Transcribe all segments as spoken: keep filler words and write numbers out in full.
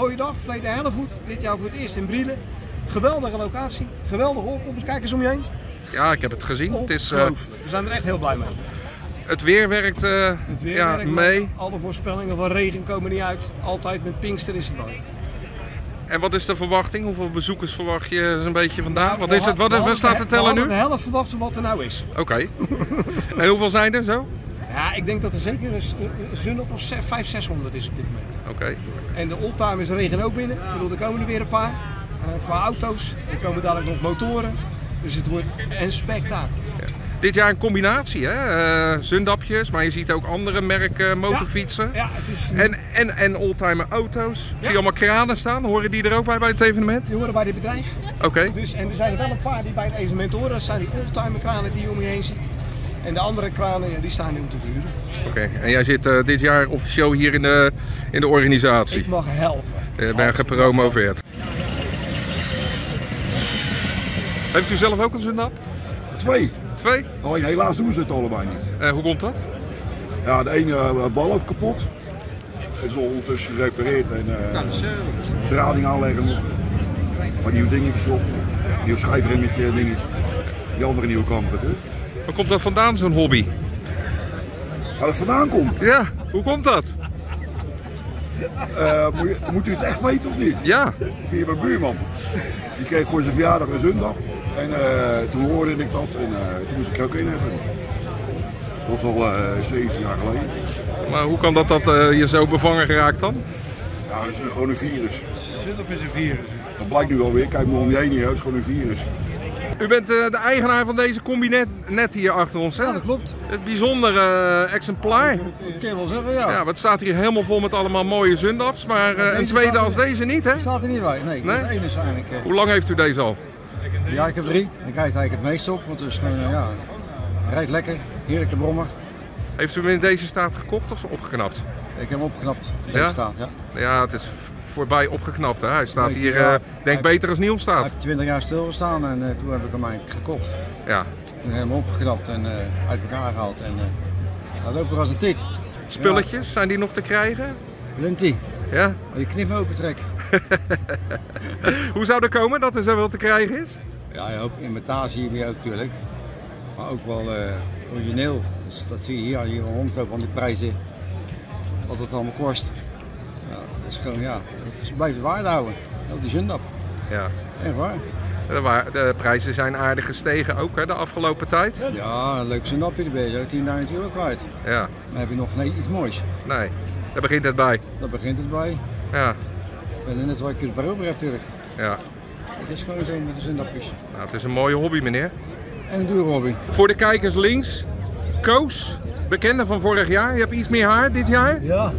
mooie dag, verleden Hellevoet, dit jaar voor het eerst in Brielen. Geweldige locatie, geweldige opkomst. Kijk eens om je heen. Ja, ik heb het gezien. Het is, uh, We zijn er echt heel blij mee. Het weer werkt, uh, het weer ja, werkt mee. Met. Alle voorspellingen van regen komen niet uit. Altijd met Pinkster is het mooi. En wat is de verwachting? Hoeveel bezoekers verwacht je een beetje vandaag? Nou, wat is het? Wat, wat staat te tellen nu? We hadden de helft verwacht van wat er nou is. Oké. Okay. En hoeveel zijn er zo? Ja, ik denk dat er zeker een Zundap of vijfhonderd, zeshonderd is op dit moment. Oké. Okay. En de oldtimers regen ook binnen. Ik bedoel, er komen er weer een paar. Uh, qua auto's. Er komen dadelijk nog motoren. Dus het wordt een spektakel. Ja. Dit jaar een combinatie, hè? Uh, Zundapjes, maar je ziet ook andere merken motorfietsen. Ja, ja, het is... En, en, en oldtimer auto's. Ja. Zie je allemaal kranen staan? Horen die er ook bij bij het evenement? Die horen bij dit bedrijf. Oké. Okay. Dus, en er zijn er wel een paar die bij het evenement horen. Dat zijn die oldtimer kranen die je om je heen ziet. En de andere kranen, ja, die staan nu om te vuren. Oké, okay. En jij zit uh, dit jaar officieel hier in de, in de organisatie? Ik mag helpen. Je bent gepromoveerd. Heeft u zelf ook een Zundap? Twee. Twee? Alleen helaas doen ze het allebei niet. Uh, hoe komt dat? Ja, de ene uh, bal is kapot. Is al ondertussen gerepareerd en uh, drading aanleggen. Een paar nieuwe dingetjes op. Nieuw schijfremmetje dingetje. Die andere nieuwe kamper. Waar komt dat vandaan, zo'n hobby? Waar het vandaan komt? Ja, hoe komt dat? Uh, moet, je, moet u het echt weten of niet? Ja. Via mijn buurman. Die kreeg voor zijn verjaardag een Zundap. En uh, toen hoorde ik dat en uh, toen moest ik er ook in hebben. Dat was al uh, zeventien jaar geleden. Maar hoe kan dat dat uh, je zo bevangen geraakt dan? Ja, dat is gewoon een virus. Zundap is een virus. Dat blijkt nu alweer. Kijk maar om je heen hier, het is gewoon een virus. U bent uh, de eigenaar van deze combinet net hier achter ons, hè? Ja, dat klopt. Het bijzondere uh, exemplaar. Dat kan je wel zeggen, ja. Ja, het staat hier helemaal vol met allemaal mooie Zundaps, maar uh, een tweede als deze niet, hè? Staat er niet bij, nee. nee? Het ene is eigenlijk. Uh... Hoe lang heeft u deze al? Ja, ik heb drie. Ik kijk eigenlijk het meest op, want het is gewoon, uh, ja, rijdt lekker, heerlijke brommer. Heeft u hem in deze staat gekocht of opgeknapt? Ik heb hem opgeknapt, in deze ja? staat, ja. Ja, het is voorbij opgeknapt, hè? Hij staat nee, hier, ja, uh, denk hij, beter als nieuw staat. Hij heeft twintig jaar stilgestaan en uh, toen heb ik hem eigenlijk gekocht. Ja. Toen helemaal opgeknapt en uh, uit elkaar gehaald en uh, hij loopt er als een tit. Spulletjes, ja. Zijn die nog te krijgen? Plenty. Ja? Oh, je knip me open trek. Hoe zou dat komen dat er zoveel te krijgen is? Ja, je hoopt imitatie weer ook natuurlijk. Maar ook wel uh, origineel. Dus dat zie je hier, hier rondlopen van die prijzen. Wat het allemaal kost. Ja, dat is gewoon, ja, ze blijven waarde houden. Ook die Zundap. Ja. Echt waar. De, de prijzen zijn aardig gestegen ook, hè, de afgelopen tijd. Ja, een leuk Zundapje erbij, zo tienduizend euro kwijt. Ja. Dan heb je nog nee, iets moois. Nee, daar begint het bij. Daar begint het bij. Ja. En net wat je het waarover hebt natuurlijk. Ja. Het is gewoon zo met de Zundapjes. Nou, het is een mooie hobby, meneer. En een dure hobby. Voor de kijkers links, Koos, bekende van vorig jaar. Je hebt iets meer haar dit jaar. Ja.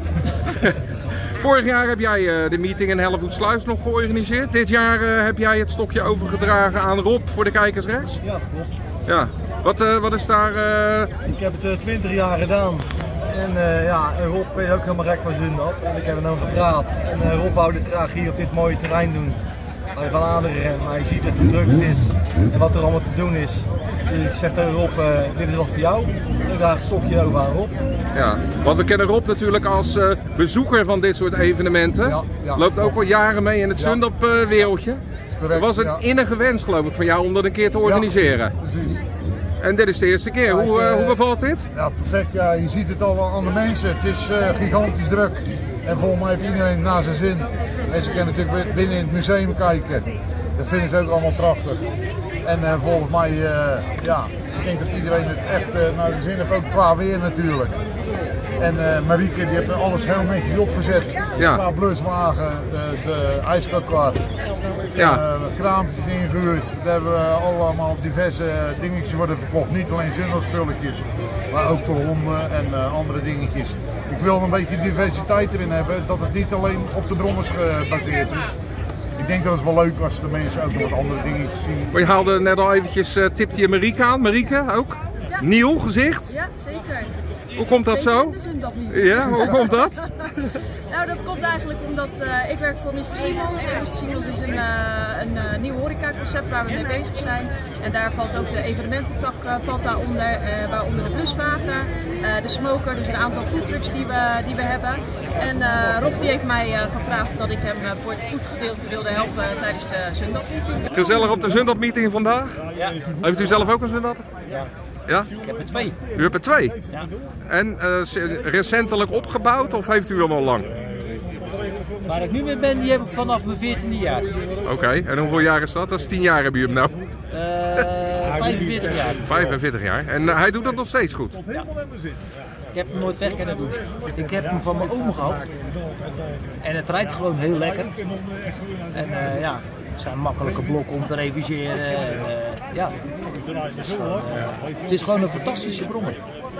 Vorig jaar heb jij uh, de meeting in Hellevoetsluis nog georganiseerd. Dit jaar uh, heb jij het stokje overgedragen aan Rob voor de kijkers rechts. Ja, klopt. Ja. Wat, uh, wat is daar... Uh... Ik heb het twintig uh, jaar gedaan. En uh, ja, Rob is ook helemaal gek van Zundap. En ik heb er nou gepraat. En uh, Rob wou dit graag hier op dit mooie terrein doen. Bij Van Aderen. Maar je ziet het, hoe druk het is. En wat er allemaal te doen is. Dus ik zeg tegen Rob, uh, dit is wat voor jou. Ik draag het stokje over aan Rob. Ja, want we kennen Rob natuurlijk als uh, bezoeker van dit soort evenementen. Ja, ja. Loopt ook al jaren mee in het ja. Zundap uh, wereldje. Het was een ja. innige wens, geloof ik, van jou om dat een keer te organiseren. Ja, precies. En dit is de eerste keer. Ja, hoe, uh, hoe bevalt dit? Ja, perfect. Ja, je ziet het al aan de mensen. Het is uh, gigantisch druk. En volgens mij heeft iedereen naar zijn zin. En ze kunnen natuurlijk binnen in het museum kijken. Dat vinden ze ook allemaal prachtig. En uh, volgens mij, uh, ja, ik denk dat iedereen het echt uh, naar de zin heeft, ook qua weer natuurlijk. En uh, Marieke die heeft alles heel netjes opgezet. Ja. Qua bluswagen, de, de ijskookkar, ja. uh, kraampjes ingehuurd. Daar hebben we allemaal diverse dingetjes worden verkocht. Niet alleen Zundap-spulletjes, maar ook voor honden en uh, andere dingetjes. Ik wil een beetje diversiteit erin hebben, dat het niet alleen op de brommers gebaseerd is. Ik denk dat het wel leuk als de mensen ook nog wat andere dingetjes zien. Maar je haalde net al eventjes, uh, tipte je Marieke aan. Marieke ook? Ja. Nieuw gezicht? Ja, zeker. Hoe komt dat zo? De zundapmeeting. Ja, hoe komt dat? Nou, dat komt eigenlijk omdat uh, ik werk voor mister Simons. En mister Simons is een, uh, een uh, nieuw horecaconcept waar we mee bezig zijn. En daar valt ook de evenemententak uh, valt daaronder, uh, waaronder de bluswagen, uh, de smoker, dus een aantal foodtrucks die we, die we hebben. En uh, Rob die heeft mij uh, gevraagd dat ik hem uh, voor het foodgedeelte wilde helpen uh, tijdens de zundapmeeting. Gezellig op de zundapmeeting vandaag? Ja. Heeft u zelf ook een zundap? Ja. Ja? Ik heb er twee. U hebt er twee? Ja. En uh, recentelijk opgebouwd of heeft u hem al lang? Waar ik nu mee ben, die heb ik vanaf mijn veertiende jaar. Oké, okay. En hoeveel jaar is dat? Dat is tien jaar hebben u hem nou? Uh, vijfenveertig jaar. vijfenveertig jaar. En uh, hij doet dat nog steeds goed? Ja. Ik heb hem nooit weg kunnen doen. Ik heb hem van mijn oom gehad. En het rijdt gewoon heel lekker. En uh, ja, het zijn makkelijke blokken om te reviseren. En, uh, ja. Het is, gewoon, uh, het is gewoon een fantastische brommer.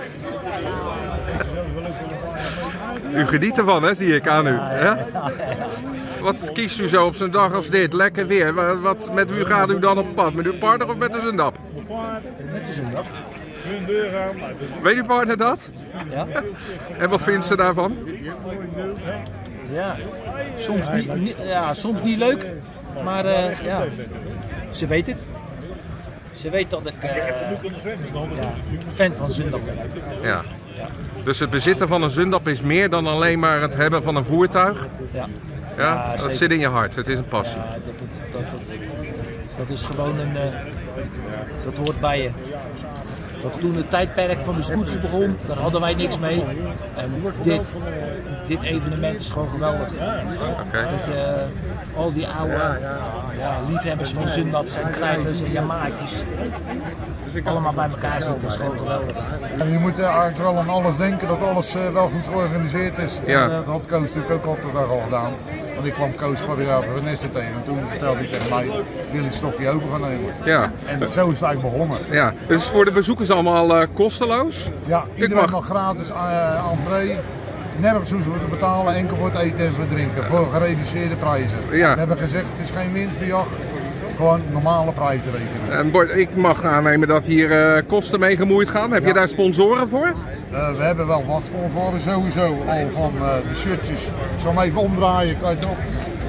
U geniet ervan, hè, zie ik aan u. Hè? Wat kiest u zo op zo'n dag als dit? Lekker weer. Wat, met wie gaat u dan op pad? Met uw partner of met de zundap? Met de zundap. Weet uw partner dat? Ja. En wat vindt ze daarvan? Ja, soms niet, niet, ja, soms niet leuk, maar uh, ja, ze weet het. Ze weet dat ik uh, ja, fan van zundap ben. Ja. Dus het bezitten van een zundap is meer dan alleen maar het hebben van een voertuig? Ja. Ja, ja, dat zit in je hart, het is een passie. Ja, dat, dat, dat, dat, dat is gewoon een, uh, dat hoort bij je. Dat toen het tijdperk van de scooters begon, daar hadden wij niks mee. En dit, dit evenement is gewoon geweldig. Okay. Dat je uh, al die oude ja, liefhebbers van zundaps en krijgers en Yamaha's allemaal bij elkaar zitten, dat is gewoon geweldig. En je moet eigenlijk wel aan alles denken dat alles uh, wel goed georganiseerd is. Ja. En, uh, dat had Koos natuurlijk ook altijd al gedaan. Want ik kwam Koos vorig jaar voor Vanessa tegen en toen vertelde hij tegen mij, wil je het stokje over gaan nemen? Ja. En zo is het eigenlijk begonnen. Ja, het is voor de bezoekers allemaal uh, kosteloos? Ja, iedereen mag... mag gratis uh, entree. Nergens hoeven we te betalen, enkel voor het eten en voor het drinken, voor gereduceerde prijzen. Ja. We hebben gezegd, het is geen winstbejag, gewoon normale prijzen rekenen. En Bart, ik mag aannemen dat hier uh, kosten mee gemoeid gaan. Heb ja. je daar sponsoren voor? Uh, we hebben wel wat sponsoren sowieso, al van uh, de shirtjes. Ik zal hem even omdraaien, kan je het op.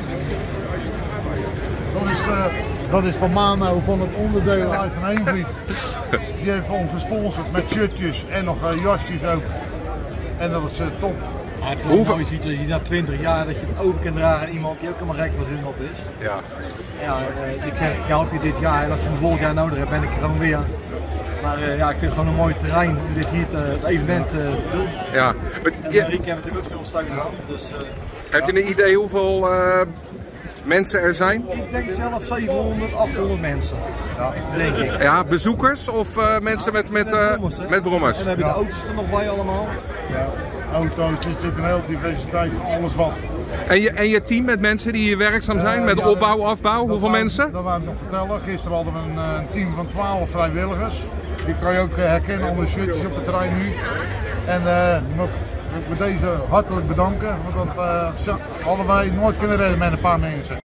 Dat is, uh, dat is van Mano van het onderdeel uit van Heenvliet. Die heeft ons gesponsord met shirtjes en nog uh, jasjes ook. En dat is uh, top. Ja, ik vind het mooi iets als je na twintig jaar dat je het over kan dragen aan iemand die ook helemaal gek van zundap is. Ja. Ja, uh, ik zeg, ik help je dit jaar en als je me volgend jaar nodig hebt, ben ik er gewoon weer. Maar uh, ja, ik vind het gewoon een mooi terrein om dit hier te, het evenement uh, te doen. Ja. Maar, en ja. Rick heeft natuurlijk ook veel steun aan. Dus, uh, heb je een idee hoeveel uh, mensen er zijn? Ik denk zelf zevenhonderd, achthonderd mensen. Ja, denk ik. Ja, bezoekers of uh, mensen ja, met, met, uh, met brommers? Met brommers. En dan hebben ja. de auto's er nog bij allemaal. Ja. Auto's, het is natuurlijk een hele diversiteit van alles wat. En je, en je team met mensen die hier werkzaam zijn, uh, met ja, opbouw, afbouw, hoeveel wou, mensen? Dat wou ik nog vertellen. Gisteren hadden we een, een team van twaalf vrijwilligers. Die kan je ook herkennen onder de shirtjes op het terrein nu. En uh, nog, ik wil deze hartelijk bedanken, want dat uh, hadden wij nooit kunnen redden met een paar mensen.